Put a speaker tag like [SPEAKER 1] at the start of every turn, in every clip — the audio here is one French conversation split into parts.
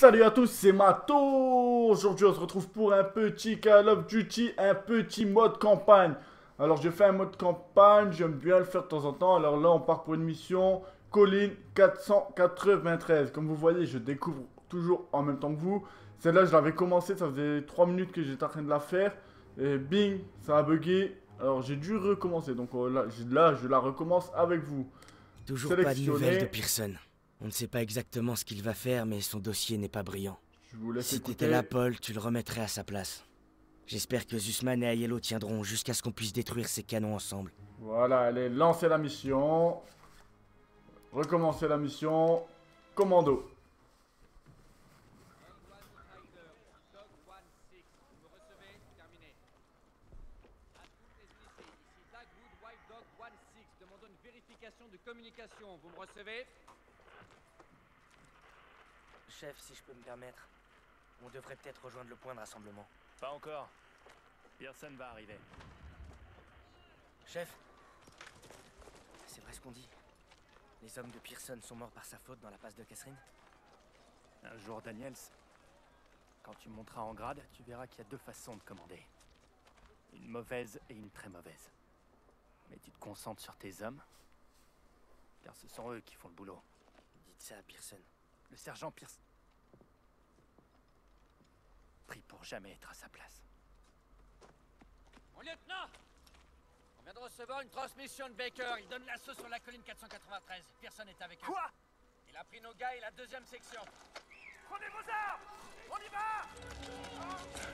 [SPEAKER 1] Salut à tous, c'est Mato. Aujourd'hui on se retrouve pour un petit Call of Duty, un petit mode campagne. Alors j'ai fait un mode campagne, j'aime bien le faire de temps en temps. Alors là on part pour une mission colline 493. Comme vous voyez, je découvre toujours en même temps que vous. Celle-là je l'avais commencé, ça faisait 3 minutes que j'étais en train de la faire. Et bing, ça a bugué. Alors j'ai dû recommencer, donc là je la recommence avec vous.
[SPEAKER 2] Toujours pas de nouvelles de Pearson. On ne sait pas exactement ce qu'il va faire, mais son dossier n'est pas brillant.
[SPEAKER 1] Je vous laisse
[SPEAKER 2] si
[SPEAKER 1] écouter.
[SPEAKER 2] t'étais là, Paul, tu le remettrais à sa place. J'espère que Zussman et Aiello tiendront jusqu'à ce qu'on puisse détruire ces canons ensemble.
[SPEAKER 1] Voilà, allez, lancez la mission. Recommencer la mission. Commando.
[SPEAKER 3] Demandons une vérification de communication. Vous me recevez?
[SPEAKER 2] Chef, si je peux me permettre, on devrait peut-être rejoindre le point de rassemblement.
[SPEAKER 4] Pas encore. Pearson va arriver.
[SPEAKER 2] Chef, c'est vrai ce qu'on dit. Les hommes de Pearson sont morts par sa faute dans la passe de Catherine.
[SPEAKER 4] Un jour, Daniels, quand tu monteras en grade, tu verras qu'il y a deux façons de commander. Une mauvaise et une très mauvaise. Mais tu te concentres sur tes hommes, car ce sont eux qui font le boulot.
[SPEAKER 2] Dites ça à Pearson.
[SPEAKER 4] Le sergent Pearson prie pour jamais être à sa place.
[SPEAKER 3] Mon lieutenant! On vient de recevoir une transmission de Baker. Il donne l'assaut sur la colline 493. Pearson est avec eux.
[SPEAKER 4] Quoi?
[SPEAKER 3] Il a pris nos gars et la deuxième section.
[SPEAKER 4] Prenez vos armes! On y va!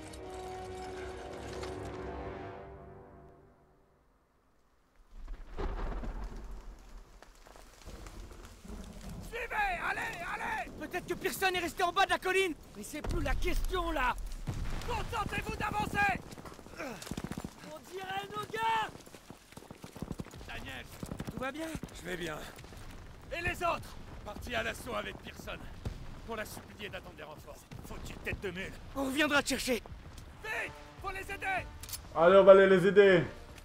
[SPEAKER 4] Suivez! Allez! Allez!
[SPEAKER 3] Peut-être que Pearson est resté en bas de la colline. Mais c'est plus la question là.
[SPEAKER 4] Contentez-vous d'avancer!
[SPEAKER 3] On dirait nos gars.
[SPEAKER 4] Daniel,
[SPEAKER 3] Tout va bien?
[SPEAKER 4] je vais bien. Et les autres? Partis à l'assaut avec Pearson. Pour la supplier d'attendre des renforts. Faut-il tête de mule?
[SPEAKER 3] On reviendra te chercher.
[SPEAKER 4] Vite! Faut les aider!
[SPEAKER 1] Allez, on va aller les aider.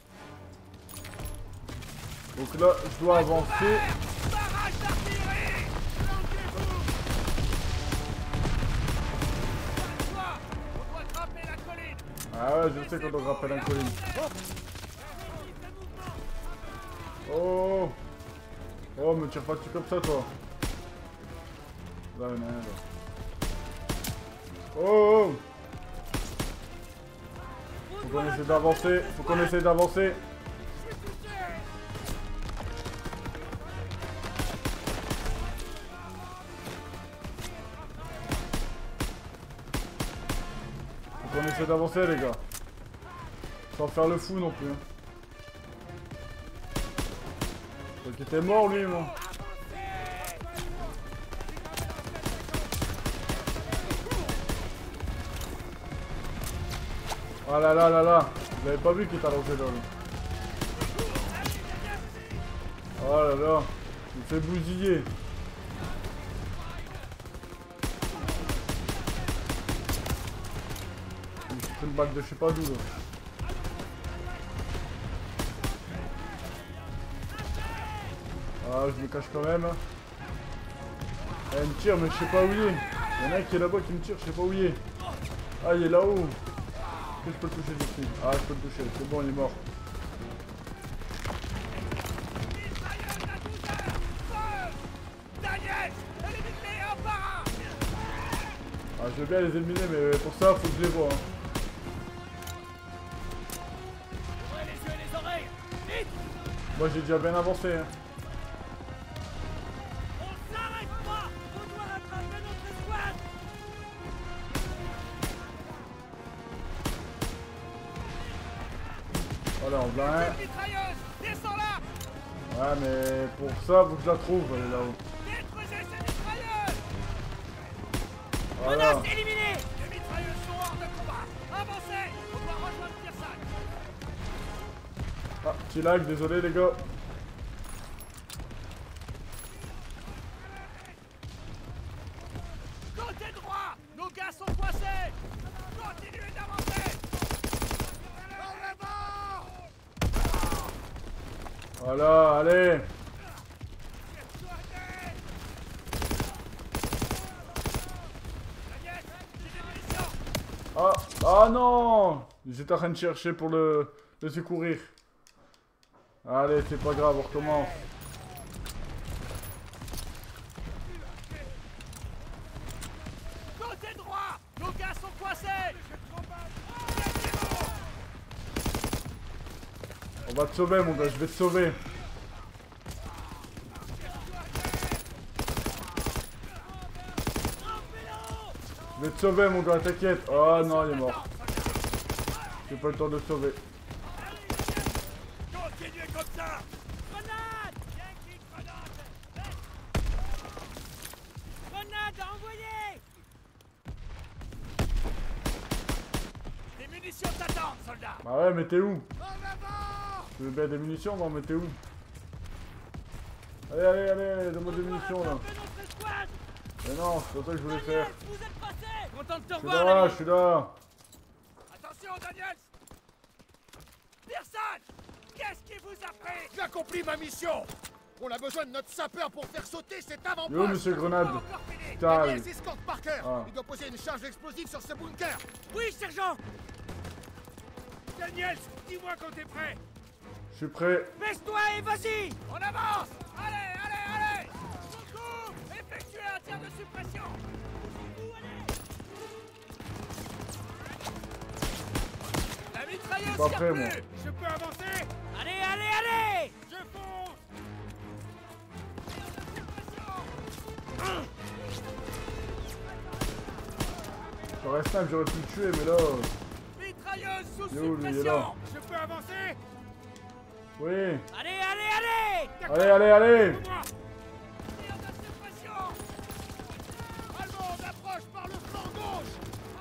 [SPEAKER 1] Donc là, je dois avancer.
[SPEAKER 4] Barrage d'artillerie! Flanquez-vous! Toi, on doit grimper la colline!
[SPEAKER 1] Ah ouais, je sais qu'on doit grimper la colline. Oh! Oh, me tire pas dessus comme ça, toi. Là, il y en a un, là. Oh! Faut qu'on essaie d'avancer. Faut qu'on essaie d'avancer. Faut qu'on essaie d'avancer, les gars. Sans faire le fou non plus. Hein. Donc il était mort, lui, moi. Oh là là là là. Vous avez pas vu qu'il t'a lancé là. Oh là là. Il me fait bousiller. Il me fait une balle de je sais pas d'où là. Ah, je me cache quand même. Ah, il me tire, mais je sais pas où il est. Il y en a un qui est là-bas qui me tire, je sais pas où il est. Ah, il est là-haut. Est-ce que je peux le toucher d'ici? Ah, je peux le toucher, c'est bon, il est mort. Ah, je veux bien les éliminer, mais pour ça, faut que je les vois. Hein.
[SPEAKER 4] Ouvrez les yeux et les oreilles! Vite!
[SPEAKER 1] Moi, j'ai déjà bien avancé. Hein.
[SPEAKER 4] On s'arrête pas! On doit rattraper notre escouade!
[SPEAKER 1] Voilà, on a un.
[SPEAKER 4] Mitrailleuse! Descends là!
[SPEAKER 1] Ouais, mais pour ça, faut que je la trouve, elle est là-haut.
[SPEAKER 4] Détruisez ces mitrailleuses!
[SPEAKER 1] Voilà.
[SPEAKER 3] Menace éliminée.
[SPEAKER 4] Les mitrailleuses sont hors de combat! Avancez! On doit rejoindre Pearson!
[SPEAKER 1] Ah, petit lag, désolé les gars.
[SPEAKER 4] Côté droit! Nos gars sont coincés! Continuez d'avancer! En avant!
[SPEAKER 1] Voilà, allez. Ah non! J'étais en train de chercher pour le secourir. Allez, c'est pas grave, on recommence.
[SPEAKER 3] Côté droit! Nos gars sont coincés!
[SPEAKER 1] On va te sauver, mon gars, je vais te sauver. Je vais te sauver, mon gars, t'inquiète. Oh non, il est mort. J'ai pas le temps de le sauver.
[SPEAKER 3] Continuez comme ça! Grenade! Yankee, grenade! Grenade à envoyer! Des munitions t'attendent, soldat!
[SPEAKER 1] Ah ouais, mais t'es où?
[SPEAKER 3] En avant!
[SPEAKER 1] Tu veux bien des munitions? Non, mais t'es où? Allez, allez, allez, donne-moi des munitions, là. Mais non, c'est pas ça que je voulais faire.
[SPEAKER 3] Vous êtes passé! Content de te
[SPEAKER 1] Je suis
[SPEAKER 3] revoir,
[SPEAKER 1] là,
[SPEAKER 3] l'ami.
[SPEAKER 1] je suis là.
[SPEAKER 3] Attention, Daniels! Pearson! Qu'est-ce qui vous a pris?
[SPEAKER 5] J'ai accompli ma mission. On a besoin de notre sapeur pour faire sauter cet avant-poste.
[SPEAKER 1] Yo, monsieur Grenade.
[SPEAKER 3] Pas encore fini.
[SPEAKER 1] Putain.
[SPEAKER 5] Daniels escorte Parker.
[SPEAKER 1] Ah.
[SPEAKER 5] Il doit poser une charge explosive sur ce bunker.
[SPEAKER 3] Oui, sergent! Daniels, dis-moi quand t'es prêt!
[SPEAKER 1] Je suis prêt.
[SPEAKER 3] Baisse-toi et vas-y! On avance! Allez, allez, allez! Secours! Effectuez un tir de suppression! La mitrailleuse
[SPEAKER 1] Pas
[SPEAKER 3] tire
[SPEAKER 1] prêt,
[SPEAKER 3] plus!
[SPEAKER 1] moi.
[SPEAKER 3] Je peux avancer? Allez, allez, allez! Je fonce!
[SPEAKER 1] J'aurais snap, j'aurais pu le tuer, mais là.
[SPEAKER 3] Mitrailleuse sous
[SPEAKER 1] Yo, lui, il est
[SPEAKER 3] suppression!
[SPEAKER 1] là.
[SPEAKER 3] Je peux avancer?
[SPEAKER 1] Oui.
[SPEAKER 3] Allez, allez, allez!
[SPEAKER 1] Allez, allez, allez.
[SPEAKER 3] Moi. Tir de suppression! Allemande approche par le flanc gauche!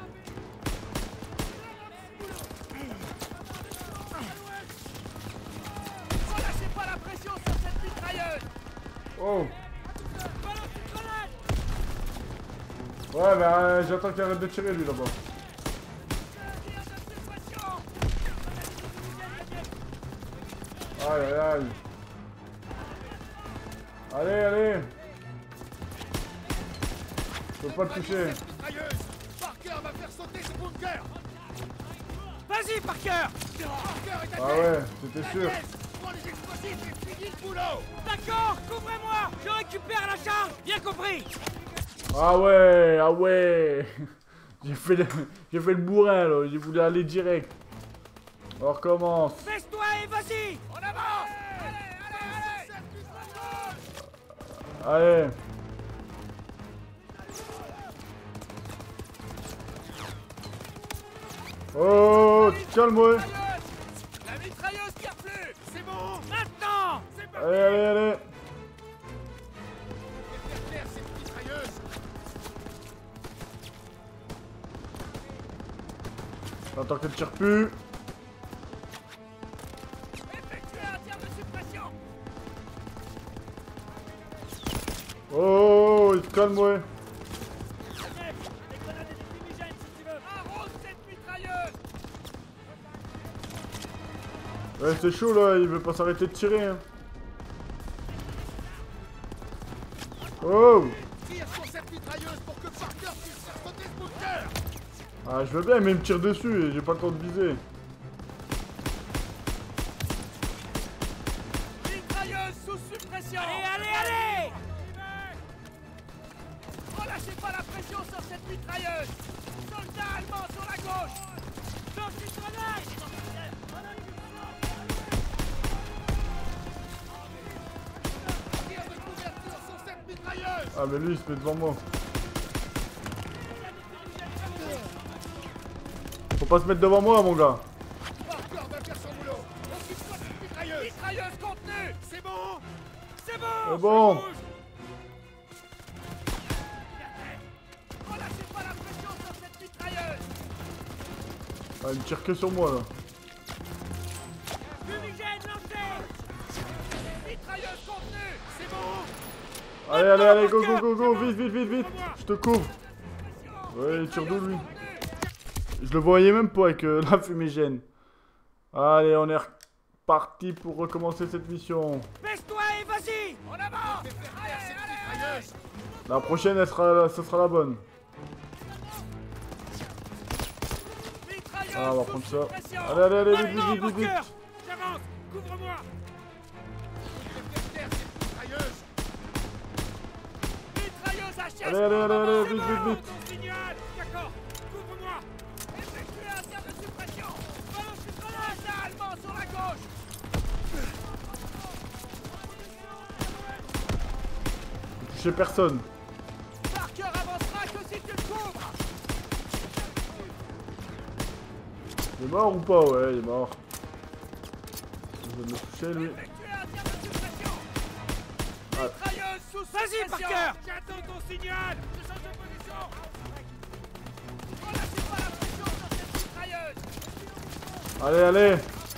[SPEAKER 3] Relâchez pas la pression sur cette mitrailleuse!
[SPEAKER 1] Oh.
[SPEAKER 3] Balance une grenade!
[SPEAKER 1] Ouais, bah j'attends qu'il arrête de tirer, lui, là-bas.
[SPEAKER 3] Tir de suppression!
[SPEAKER 1] Aïe, aïe, aïe. Allez, allez. Je peux pas le toucher.
[SPEAKER 5] Cette mitrailleuse. Parker va faire sauter ce bunker.
[SPEAKER 3] Vas-y, Parker!
[SPEAKER 5] Parker est à
[SPEAKER 1] Ah
[SPEAKER 5] terre.
[SPEAKER 1] ouais, c'était sûr.
[SPEAKER 5] Daniels, prends les explosifs et finis le boulot.
[SPEAKER 3] D'accord, couvrez-moi! Je récupère la charge! Bien compris!
[SPEAKER 1] Ah ouais, ah ouais. J'ai fait le bourrin, là. J'ai voulu aller direct. On recommence.
[SPEAKER 3] Baisse-toi et vas-y! On avance! Allez, allez, allez!
[SPEAKER 1] Allez. Oh, calme-moi.
[SPEAKER 3] La mitrailleuse tire plus! C'est bon! Maintenant! C'est parti!
[SPEAKER 1] Allez, allez, allez.
[SPEAKER 5] Faire taire cette mitrailleuse.
[SPEAKER 1] J'entends qu'elle tire plus.
[SPEAKER 3] Effectuez un tir de suppression!
[SPEAKER 1] Oh, calme-moi.
[SPEAKER 3] Des grenades et des fumigènes si tu veux! Arrose cette mitrailleuse!
[SPEAKER 1] Ouais, c'est chaud, là. Il veut pas s'arrêter de tirer, hein. Oh.
[SPEAKER 5] Tire sur cette mitrailleuse pour que Parker puisse faire sauter ce bunker.
[SPEAKER 1] Ah, je veux bien, mais il me tire dessus et j'ai pas le temps de viser.
[SPEAKER 3] Mitrailleuse sous suppression! Allez, allez, allez! Relâchez pas la pression sur cette mitrailleuse! Soldats allemands sur la gauche! Lance une grenade!
[SPEAKER 5] Tire de couverture sur cette mitrailleuse.
[SPEAKER 1] Ah, mais lui, il se met devant moi. Faut pas se mettre devant moi, mon gars.
[SPEAKER 5] Parker va faire son boulot. Occupe-toi de cette mitrailleuse.
[SPEAKER 3] Mitrailleuse contenue! C'est bon! C'est bon!
[SPEAKER 1] C'est bon.
[SPEAKER 3] Je bouge. Relâchez pas la pression sur cette mitrailleuse!
[SPEAKER 1] Ah, il me tire que sur moi, là.
[SPEAKER 3] Fumigène lancé! Mitrailleuse contenue! C'est bon!
[SPEAKER 1] Allez, allez, allez, go, go, go, go, vite, vite, vite, vite. Je te couvre. Ouais, il tire d'où, lui? Je le voyais même pas avec la fumigène. Allez, on est reparti pour recommencer cette mission.
[SPEAKER 3] Baisse-toi et vas-y! On avance!
[SPEAKER 5] Fais faire taire cette mitrailleuse.
[SPEAKER 1] La prochaine, ce sera la bonne. Ah, on va prendre ça. Allez, allez, allez, vite, vite, vite, vite, vite.
[SPEAKER 5] J'avance. Couvre-moi.
[SPEAKER 3] Mitrailleuse à chasse.
[SPEAKER 1] Allez, allez, allez, allez, vite, vite, vite.
[SPEAKER 5] Ton signal. D'accord. Couvre-moi.
[SPEAKER 3] Effectuez un tir de suppression. Balance une grenade là, allemand sur la gauche.
[SPEAKER 1] Ne touchez personne.
[SPEAKER 3] Parker avancera que si tu le couvres.
[SPEAKER 1] Il est mort ou pas? Ouais, il est mort. Je vais me toucher lui.
[SPEAKER 3] Effectuez un tir de suppression.
[SPEAKER 1] Ah.
[SPEAKER 3] Mitrailleuse sous
[SPEAKER 5] Vas-y,
[SPEAKER 3] suppression.
[SPEAKER 5] Parker. J'attends ton signal. Je change de position.
[SPEAKER 3] Relâchez pas la pression sur cette mitrailleuse.
[SPEAKER 1] Allez, allez.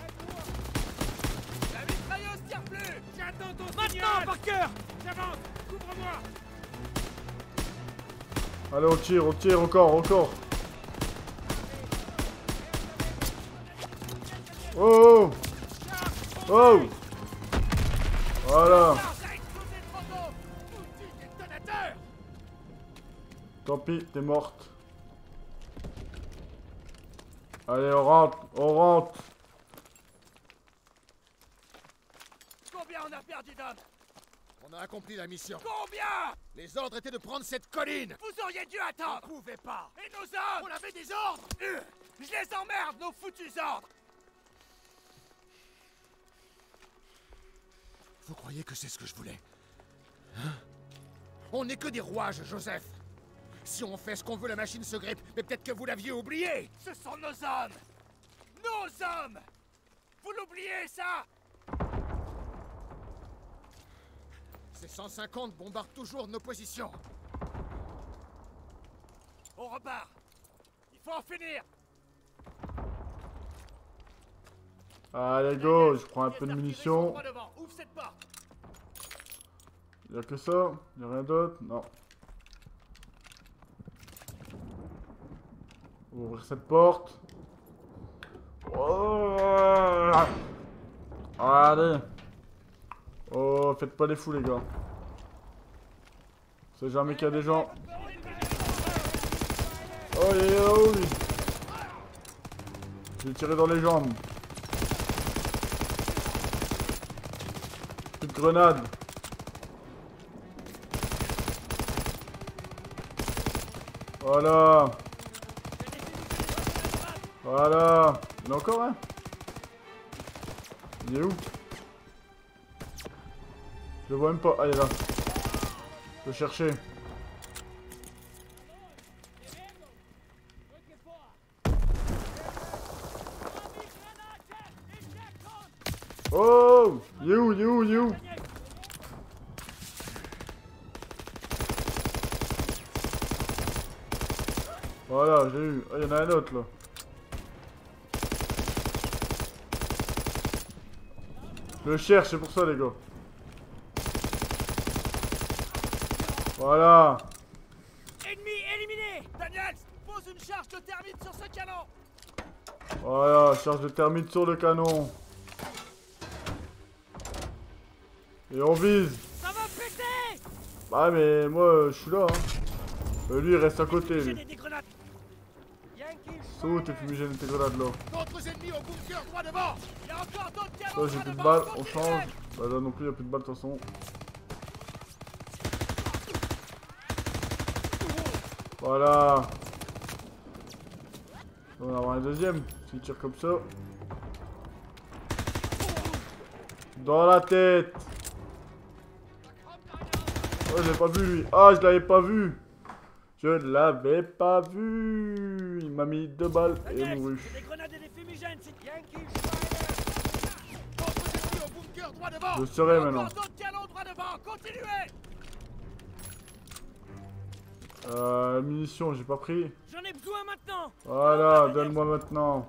[SPEAKER 3] La mitrailleuse tire plus.
[SPEAKER 5] J'attends ton
[SPEAKER 3] Maintenant,
[SPEAKER 5] signal.
[SPEAKER 3] Parker.
[SPEAKER 5] J'avance. Couvre-moi.
[SPEAKER 1] Allez, on tire encore, encore. Oh, oh, oh. Voilà.
[SPEAKER 3] Ça a explosé trop tôt. Outil détonateur.
[SPEAKER 1] Tant pis, t'es morte. Allez, on rentre, on rentre.
[SPEAKER 3] Combien on a perdu d'hommes?
[SPEAKER 5] On a accompli la mission.
[SPEAKER 3] Combien?
[SPEAKER 5] Les ordres étaient de prendre cette colline.
[SPEAKER 3] Vous auriez dû attendre.
[SPEAKER 5] On pouvait pas.
[SPEAKER 3] Et nos hommes?
[SPEAKER 5] On avait des ordres.
[SPEAKER 3] Je les emmerde, nos foutus ordres.
[SPEAKER 5] Vous croyez que c'est ce que je voulais? Hein? On n'est que des rouages, Joseph. Si on fait ce qu'on veut, la machine se grippe. Mais peut-être que vous l'aviez oublié.
[SPEAKER 3] Ce sont nos hommes. Nos hommes. Vous l'oubliez, ça?
[SPEAKER 5] Ces 150 bombardent toujours nos positions.
[SPEAKER 3] On repart. Il faut en finir.
[SPEAKER 1] Allez, go, je prends un peu de
[SPEAKER 3] Les
[SPEAKER 1] munitions.
[SPEAKER 3] artilleries sont droit devant. Ouvre cette porte.
[SPEAKER 1] Y'a que ça? Y'a rien d'autre? Non. On va ouvrir cette porte. Oh. Allez. Oh, faites pas les fous, les gars. On sait jamais qu'il y a des gens. Oh, oui. Je vais tirer dans les jambes. Plus de grenades. Voilà. Voilà. Il y en a encore un? Il est où? Je le vois même pas. Ah, il est là. Je vais chercher. Oh! Il est où? Il est où? Il est où? Voilà, j'ai eu. Ah, il y en a un autre là. Je le cherche, c'est pour ça, les gars. Voilà.
[SPEAKER 3] Ennemi éliminé. Daniels, pose une charge de thermite sur ce canon.
[SPEAKER 1] Voilà, charge de thermite sur le canon. Et on vise.
[SPEAKER 3] Ça va péter.
[SPEAKER 1] Ah, mais moi, je suis là. Hein. Lui, il reste à côté,
[SPEAKER 3] J'ai
[SPEAKER 1] lui.
[SPEAKER 3] des grenades.
[SPEAKER 1] Saute tes fumigènes et tes grenades là.
[SPEAKER 5] D'autres ennemis au bunker droit devant.
[SPEAKER 3] Il y a encore d'autres canons.
[SPEAKER 1] Là, j'ai
[SPEAKER 3] droit
[SPEAKER 1] plus de
[SPEAKER 3] devant.
[SPEAKER 1] balles, on
[SPEAKER 3] Continuez.
[SPEAKER 1] change. Bah, là non plus, il n'y a plus de balles de toute façon. Voilà. On va en avoir un deuxième. S'il tire comme ça. Dans la tête. Oh, je l'ai pas vu lui. Ah, je l'avais pas vu. Je l'avais pas vu. Il m'a mis 2 balles et est mouru.
[SPEAKER 3] Des grenades et des fumigènes, c'est Yankee.
[SPEAKER 5] D'autres ennemis au bunker droit devant.
[SPEAKER 1] Je serai maintenant.
[SPEAKER 3] Encore d'autres canons droit devant. Continuez.
[SPEAKER 1] Munitions, j'ai pas pris.
[SPEAKER 3] J'en ai besoin maintenant.
[SPEAKER 1] Voilà, donne-moi maintenant.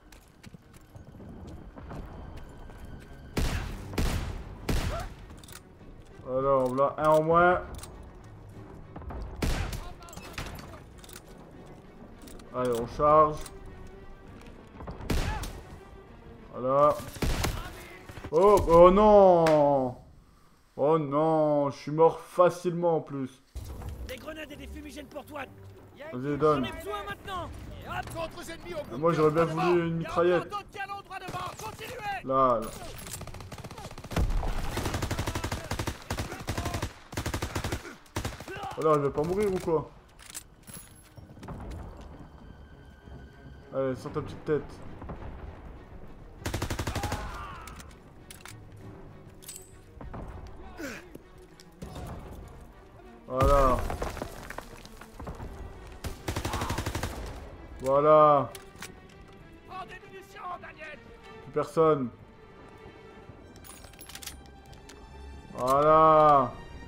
[SPEAKER 1] Alors, voilà, un en moins. Allez, on charge. Voilà. Oh, oh non! Oh non, je suis mort facilement en plus.
[SPEAKER 3] Des grenades et des fumigènes pour toi.
[SPEAKER 1] Vas-y, donne.
[SPEAKER 3] J'en ai besoin maintenant. Et hop,
[SPEAKER 5] D'autres ennemis au bout.
[SPEAKER 1] Moi j'aurais bien voulu une
[SPEAKER 5] Il y a encore
[SPEAKER 1] mitraillette.
[SPEAKER 5] d'autres canons droit devant. Continuez.
[SPEAKER 1] Là, là. Alors, il va pas mourir ou quoi? Allez, sors ta petite tête. Voilà. Voilà.
[SPEAKER 5] Prends des munitions, Daniel.
[SPEAKER 1] Plus personne. Voilà.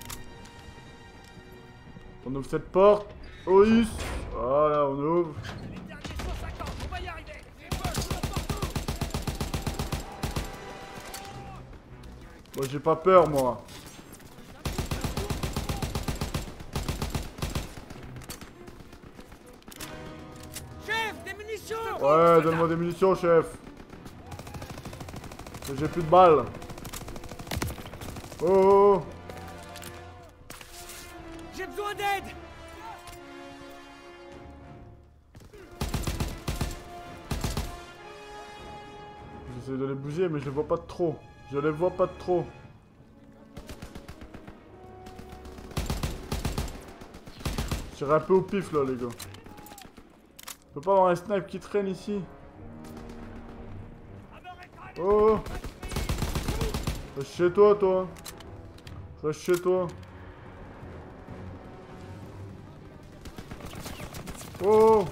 [SPEAKER 1] On ouvre cette porte. Oïs. Voilà, on ouvre.
[SPEAKER 5] Les derniers 150, on va y arriver. Les boss sont partout.
[SPEAKER 1] Moi j'ai pas peur moi.
[SPEAKER 3] chef, des munitions.
[SPEAKER 1] Ouais, donne-moi des munitions, chef. J'ai plus de balles. Oh, oh, oh.
[SPEAKER 3] J'ai besoin d'aide.
[SPEAKER 1] J'essaie de les bouger, mais je les vois pas de trop. Je les vois pas de trop. Je tire un peu au pif là, les gars. Je peux pas avoir un snipe qui traîne ici. Oh! Reste chez toi, toi. Reste chez toi. Oh!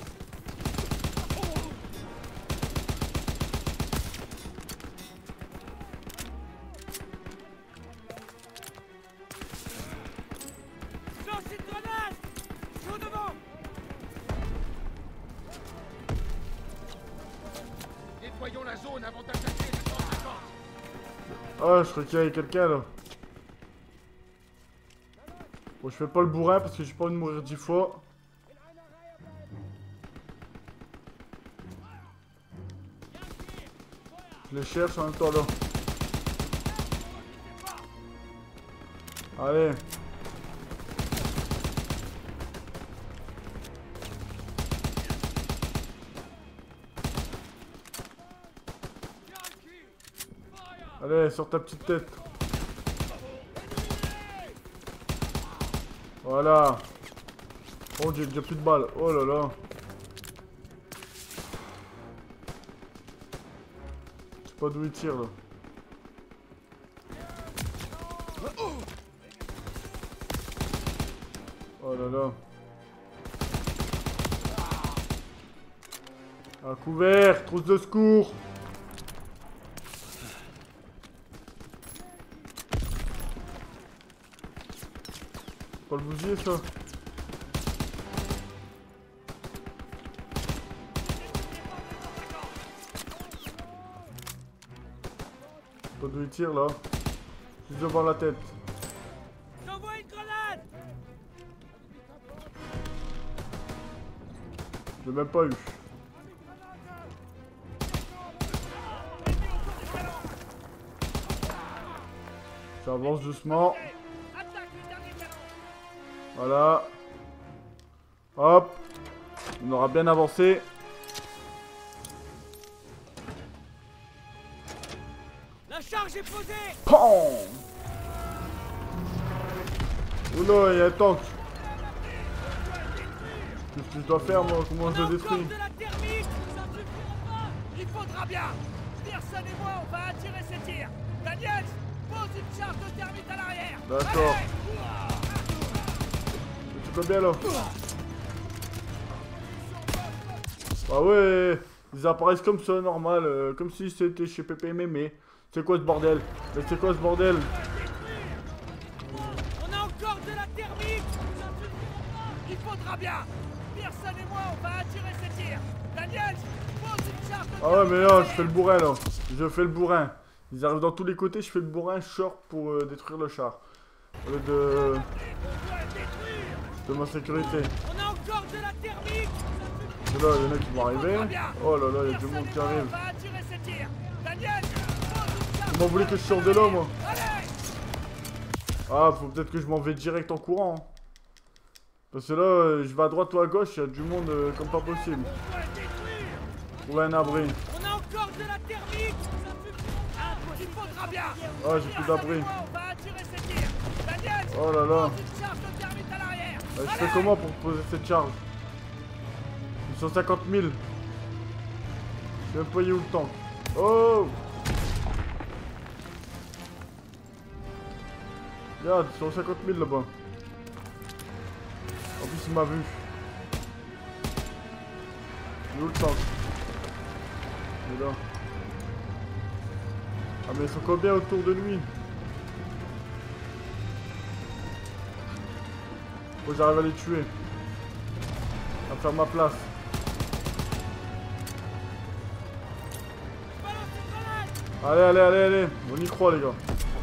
[SPEAKER 3] Lance une grenade. Je suis au devant.
[SPEAKER 5] Nettoyons la zone avant d'attaquer les 150.
[SPEAKER 1] Ah, je crois qu'il y avait quelqu'un là. Bon, je fais pas le bourrin parce que j'ai pas envie de mourir 10 fois. Je les cherche en même temps là. Allez. Allez, sors ta petite tête. Voilà. Oh, j'ai plus de balles. Oh là là. Je sais pas d'où il tire là. Oh là là. Un couvert, trousse de secours. Pas le bouger ça. Pas d'où il tire là. Juste devant la tête.
[SPEAKER 3] J'envoie une grenade.
[SPEAKER 1] Je l'ai même pas eu. Ça avance doucement.
[SPEAKER 5] Attaque les derniers canons.
[SPEAKER 1] Voilà. Hop. On aura bien avancé.
[SPEAKER 3] La charge est posée.
[SPEAKER 1] PAM. Oula, il y a un tank. Qu'est-ce que je dois faire moi? Comment je le détruis?
[SPEAKER 3] Encore de la thermite.
[SPEAKER 5] Ça suffira pas. Il faudra bien. Pearson et moi, on va attirer ces tirs. Daniel, pose une charge de thermite à l'arrière.
[SPEAKER 1] D'accord. C'est combien là? Ah ouais, ils apparaissent comme ça, normal, comme si c'était chez PPMM. C'est quoi ce bordel? Mais c'est quoi ce bordel?
[SPEAKER 3] On a encore de la thermite.
[SPEAKER 5] Ça suffira pas. Il faudra bien. Pearson et moi, on va attirer ces tirs. Daniel, pose une charge de
[SPEAKER 1] Ah ouais, mais là, je fais le bourrin là. Je fais le bourrin. Ils arrivent dans tous les côtés, je fais le bourrin, je sors pour détruire le char. Au lieu de ma sécurité.
[SPEAKER 3] On a encore de la thermite.
[SPEAKER 1] Et là, il y en a qui vont arriver. Oh là là, il y a du monde qui arrive.
[SPEAKER 5] On va attirer ces tirs. Daniel, pose une charge.
[SPEAKER 1] Comment vous voulez que je sorte de là, moi?
[SPEAKER 5] Allez.
[SPEAKER 1] Ah, faut peut-être que je m'en vais direct en courant. Parce que là, je vais à droite ou à gauche, il y a du monde comme pas possible. Trouver un abri.
[SPEAKER 3] On a encore de la thermite. Il faudra bien.
[SPEAKER 1] Ah, j'ai plus d'abri.
[SPEAKER 3] On va attirer ces tirs. Daniel,
[SPEAKER 1] Oh là là.
[SPEAKER 3] tu charges de thermite à l'arrière.
[SPEAKER 1] Je fais comment pour poser cette charge? 150 000. Je vais même pas y où le tank. Oh! Regarde, 150 000 là-bas. En plus, il m'a vu. Il est où le tank? Il est là. Ah, mais ils sont combien autour de lui? Faut que j'arrive à les tuer. À faire ma place. Allez, allez, allez, allez. On y croit, les gars.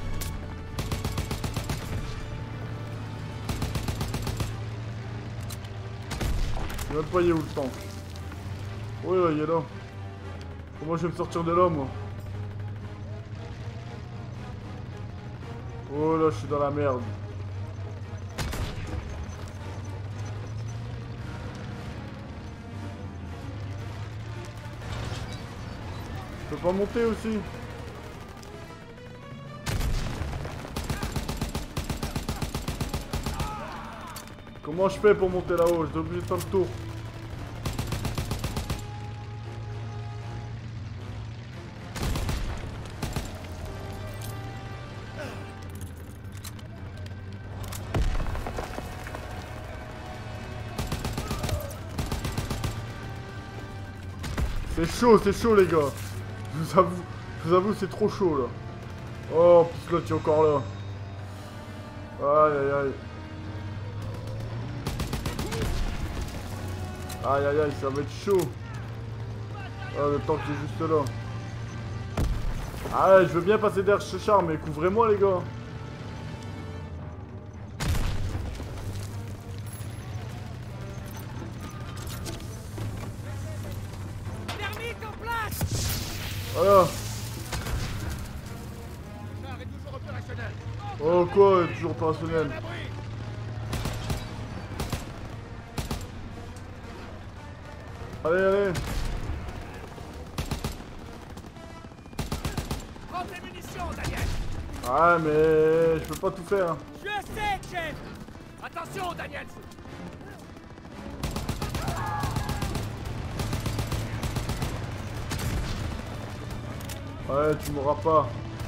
[SPEAKER 1] Je sais même pas y est où le tank. Oui, ouais, il est là. Comment je vais me sortir de là, moi? Oh là, je suis dans la merde. Je peux pas monter aussi. Comment je fais pour monter là-haut? Je suis obligé de faire le tour. C'est chaud les gars. Je vous avoue c'est trop chaud là. Oh, en plus l'autre est encore là. Aïe aïe aïe. Aïe aïe aïe, ça va être chaud. Ah, le tank qui est juste là. Ah ouais, je veux bien passer derrière ce char, mais couvrez-moi les gars. Voilà. Oh quoi, toujours opérationnel. Allez, allez.
[SPEAKER 3] Prends tes munitions, Daniel.
[SPEAKER 1] Ah mais je peux pas tout faire.
[SPEAKER 3] Je sais, chef. Attention, Daniel.
[SPEAKER 1] Ouais, tu m'auras pas.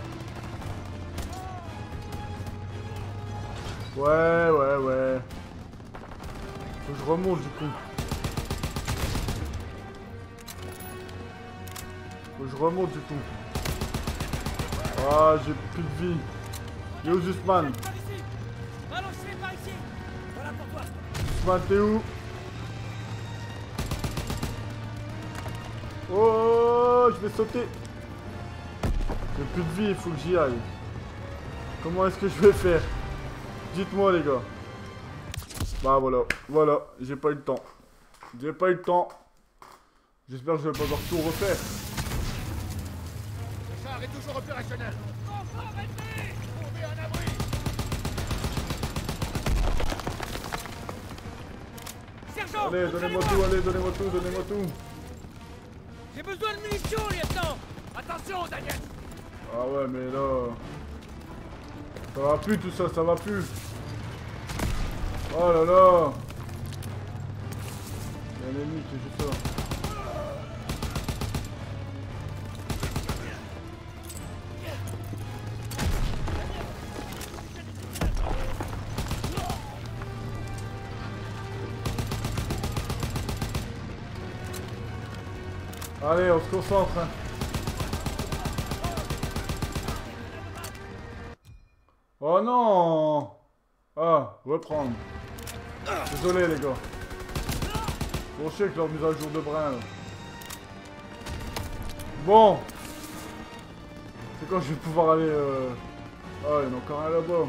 [SPEAKER 1] Ouais, ouais, ouais. Faut que je remonte du coup. Faut que je remonte du coup. Ah, j'ai plus de vie. Yo, Zussman.
[SPEAKER 3] Par ici. Balancez par ici. Voilà pour toi.
[SPEAKER 1] Zussman, t'es où? Oh, je vais sauter. J'ai plus de vie, il faut que j'y aille. Comment est-ce que je vais faire? Dites-moi les gars. Bah voilà, voilà, j'ai pas eu le temps. J'ai pas eu le temps. J'espère que je vais pas devoir tout refaire.
[SPEAKER 5] Le char est toujours opérationnel.
[SPEAKER 3] Trouvez un abri. Sergent.
[SPEAKER 1] Allez, donnez-moi tout, allez, donnez-moi tout, donnez-moi tout.
[SPEAKER 3] J'ai besoin de munitions, lieutenant. Attention, Daniel.
[SPEAKER 1] Ah ouais, mais là... Ça va plus tout ça, ça va plus. Oh là là. Il y a un ennemi qui est juste là. Allez, on se concentre. Hein. Oh non! Ah, reprendre. Désolé les gars. Bon, je sais que leur mise à jour de brin là. Bon. C'est quand je vais pouvoir aller Ah, il y en a encore un là-bas.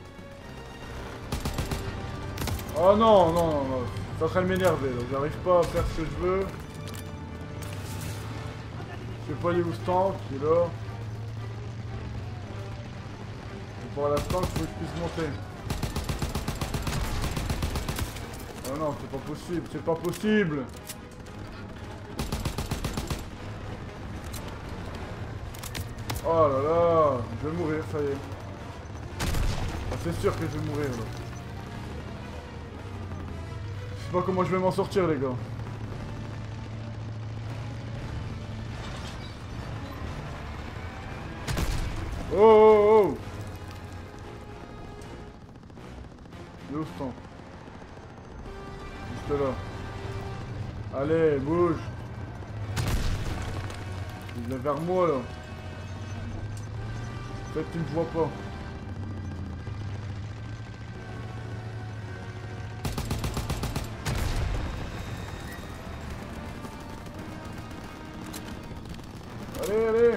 [SPEAKER 1] Oh non, non, non, non. Ça serait m'énerver là. J'arrive pas à faire ce que je veux. Je sais pas aller où ce tank, il est là. Pour l'instant, il faut que je puisse monter. Oh non, c'est pas possible, c'est pas possible. Oh là là, je vais mourir, ça y est. Ah, c'est sûr que je vais mourir là. Je sais pas comment je vais m'en sortir les gars. Oh oh oh. Il est où ce temps? Juste là. Allez, bouge. Il vient vers moi là. Peut-être qu'il me voit pas. Allez, allez.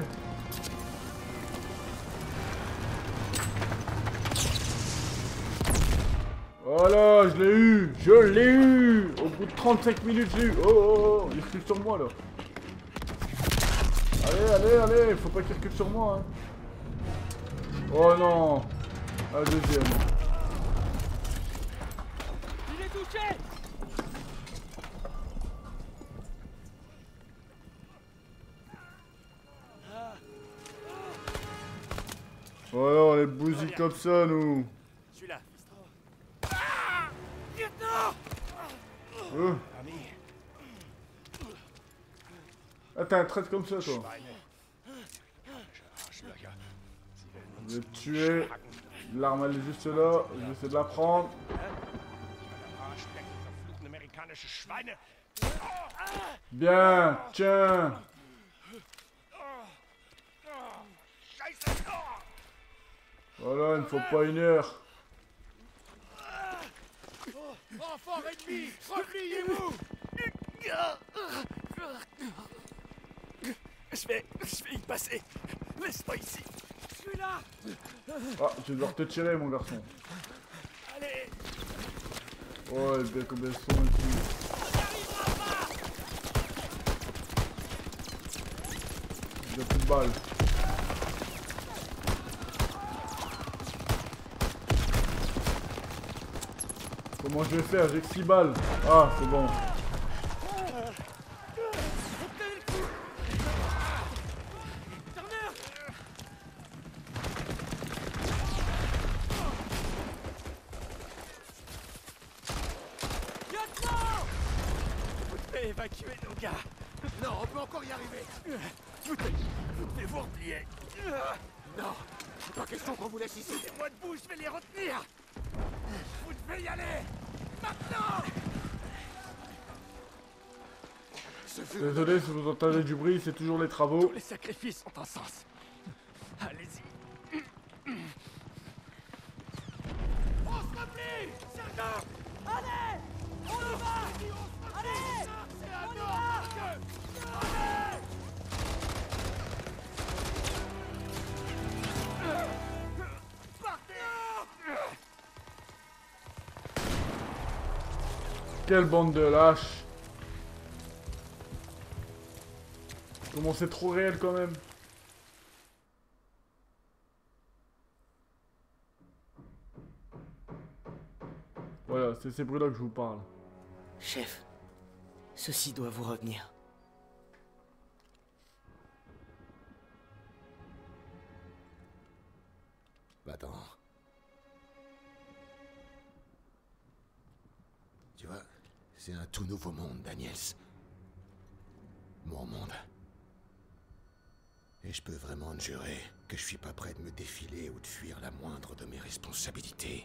[SPEAKER 1] Voilà, je l'ai eu. Je l'ai eu. Au bout de 35 minutes, je l'ai eu. Oh, oh, oh. Il recule sur moi là. Allez, allez, allez. Faut pas qu'il recule sur moi. Hein. Oh non. Un deuxième.
[SPEAKER 3] Il est touché.
[SPEAKER 1] Voilà, on les bousille comme ça, nous.
[SPEAKER 4] Je suis là.
[SPEAKER 1] Ah, t'as un trait comme ça, toi. Je vais te tuer. L'arme, elle est juste là. Je vais essayer de la prendre. Bien, tiens. Voilà, il ne faut pas une heure.
[SPEAKER 5] Enfant ennemi, repliez-vous!
[SPEAKER 4] Je vais y passer. Laisse-moi ici. Je suis là.
[SPEAKER 1] Ah, je vais devoir te tirer, mon garçon.
[SPEAKER 4] Allez.
[SPEAKER 1] Oh, elle bien comme elles sont ici. J'ai plus de balles. Comment je vais faire? J'ai que 6 balles. Ah, c'est bon.
[SPEAKER 4] Vous devez évacuer nos gars.
[SPEAKER 5] Non, on peut encore y arriver.
[SPEAKER 4] Vous devez vous replier.
[SPEAKER 5] Non, c'est pas question qu'on vous laisse ici.
[SPEAKER 4] Laissez-moi debout, je vais les retenir. Vous devez y aller. Maintenant.
[SPEAKER 1] Désolé si vous entendez du bruit, c'est toujours les travaux.
[SPEAKER 4] Tous les sacrifices ont un sens. Allez-y.
[SPEAKER 5] On se replie! Sergent!
[SPEAKER 3] Allez, on y va. Allez,
[SPEAKER 5] C'est à
[SPEAKER 3] on y
[SPEAKER 5] nous!
[SPEAKER 3] va.
[SPEAKER 5] Allez!
[SPEAKER 1] Quelle bande de lâches. Comment c'est trop réel quand même. Voilà, c'est ces bruits-là que je vous parle.
[SPEAKER 2] Chef, ceci doit vous revenir.
[SPEAKER 5] Va-t'en. Tu vois, c'est un tout nouveau monde, Daniels. Mon monde. Et je peux vraiment te jurer que je suis pas prêt de me défiler ou de fuir la moindre de mes responsabilités.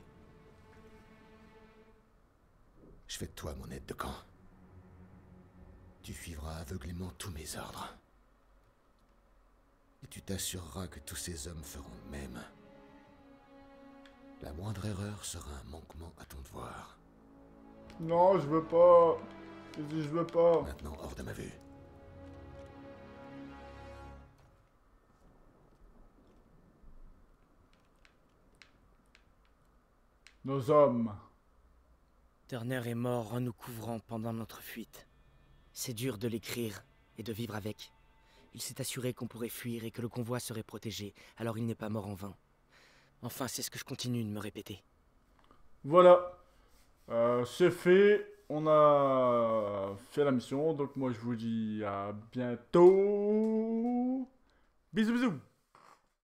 [SPEAKER 5] Je fais de toi mon aide de camp. Tu suivras aveuglément tous mes ordres. Et tu t'assureras que tous ces hommes feront de même. La moindre erreur sera un manquement à ton devoir.
[SPEAKER 1] Non, je veux pas. Je veux pas.
[SPEAKER 5] Maintenant, hors de ma vue.
[SPEAKER 1] Nos hommes.
[SPEAKER 2] Turner est mort en nous couvrant pendant notre fuite. C'est dur de l'écrire et de vivre avec. Il s'est assuré qu'on pourrait fuir et que le convoi serait protégé, alors il n'est pas mort en vain. Enfin, c'est ce que je continue de me répéter.
[SPEAKER 1] Voilà. C'est fait. on a fait la mission. Donc moi je vous dis à bientôt. Bisous bisous.